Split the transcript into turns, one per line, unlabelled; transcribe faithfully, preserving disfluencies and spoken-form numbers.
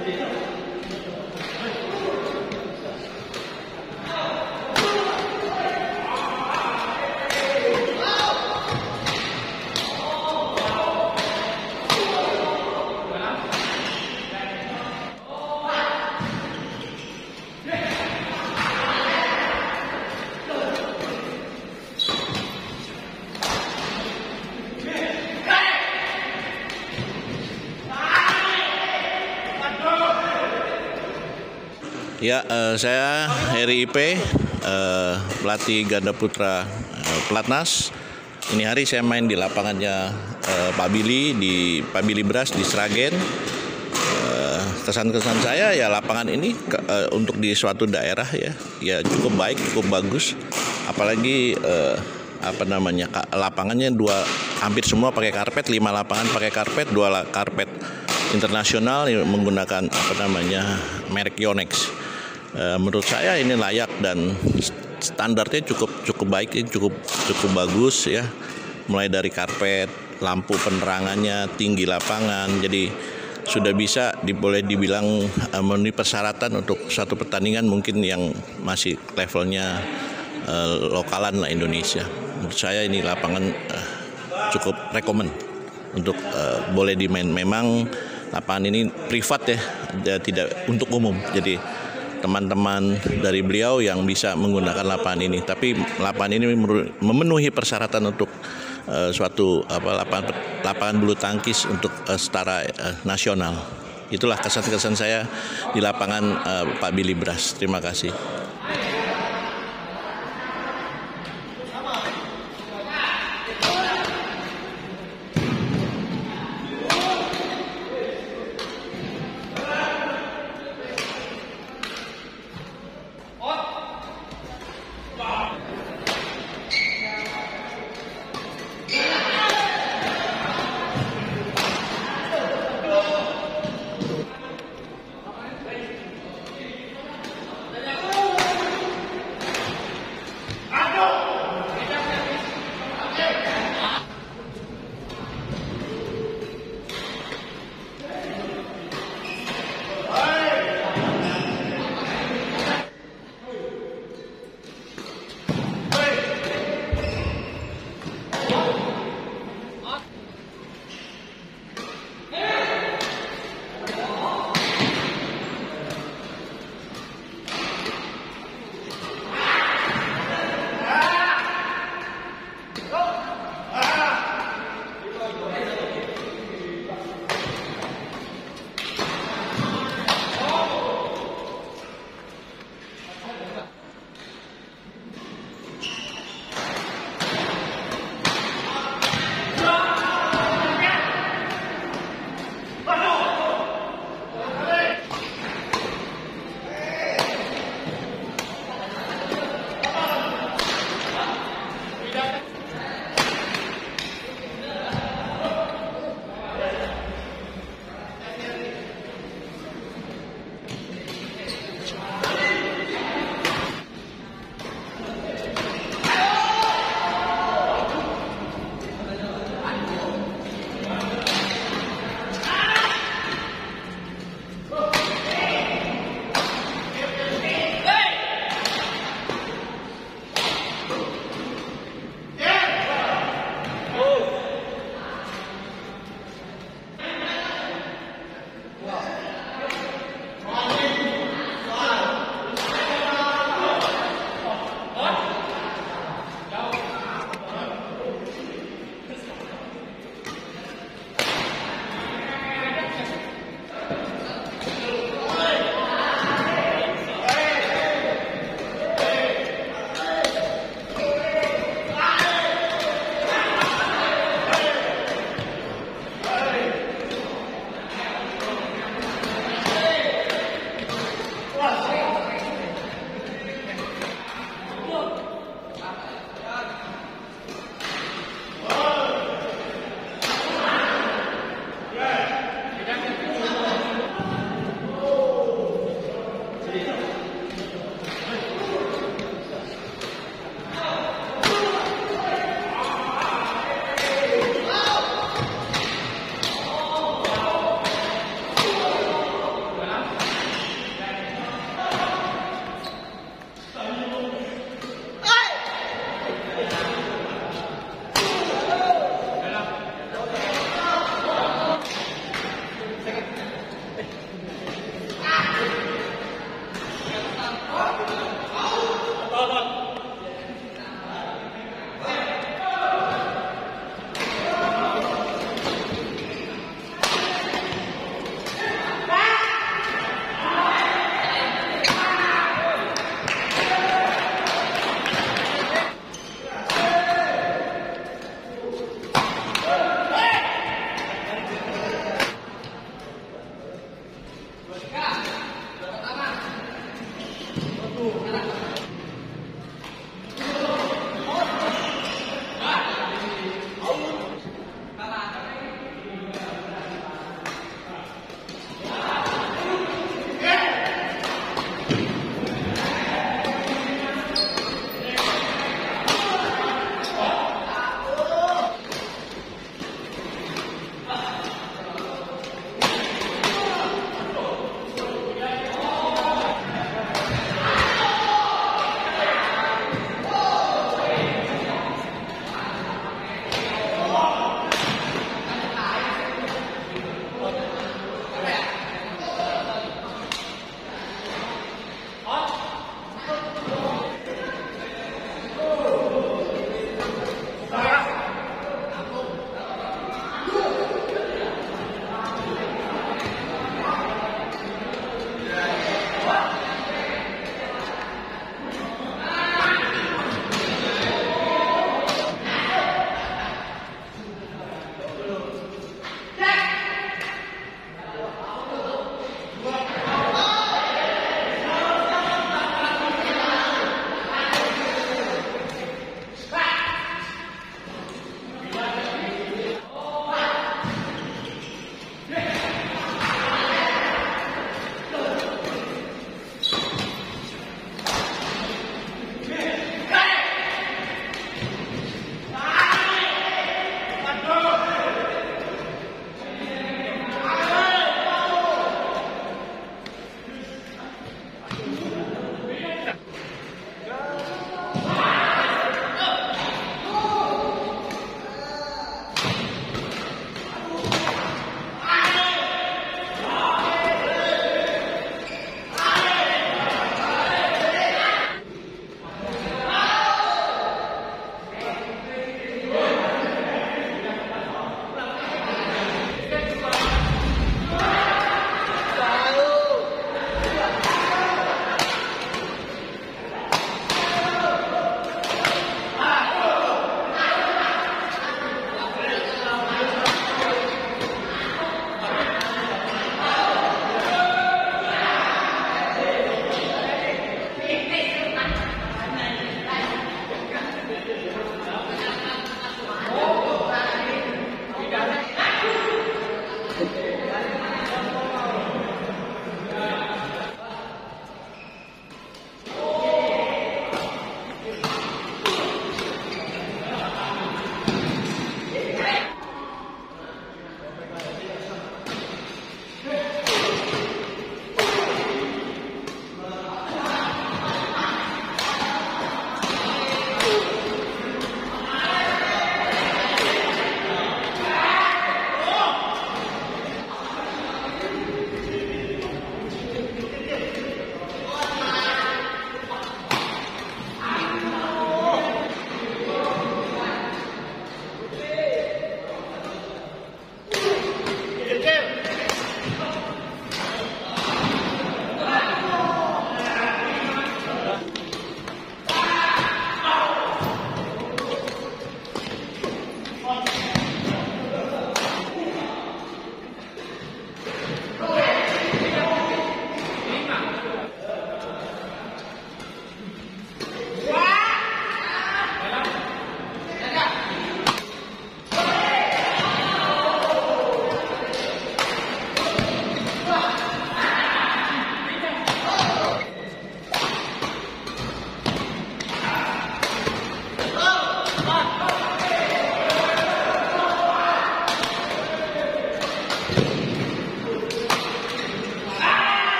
Ya, eh, saya Heri I P, eh, pelatih ganda putra eh, Pelatnas. Ini hari saya main di lapangannya eh, Pak Billy di Pak Billy Bras di Sragen. Eh, kesan-kesan saya ya lapangan ini ke, eh, untuk di suatu daerah ya, ya cukup baik, cukup bagus. Apalagi eh, apa namanya lapangannya dua hampir semua pakai karpet, lima lapangan pakai karpet, dua la, karpet internasional yang menggunakan apa namanya merek Yonex. Uh, menurut saya ini layak dan standarnya cukup cukup baik, cukup cukup bagus ya. Mulai dari karpet, lampu penerangannya, tinggi lapangan, jadi sudah bisa di, boleh dibilang uh, memenuhi persyaratan untuk satu pertandingan mungkin yang masih levelnya uh, lokalan lah Indonesia. Menurut saya ini lapangan uh, cukup rekomen untuk uh, boleh dimain. Memang lapangan ini privat ya, tidak untuk umum. Jadi teman-teman dari beliau yang bisa menggunakan lapangan ini, tapi lapangan ini memenuhi persyaratan untuk uh, suatu apa lapangan lapangan bulu tangkis untuk uh, setara uh, nasional. Itulah kesan-kesan saya di lapangan uh, Pak Billy Bras. Terima kasih.
Tuh,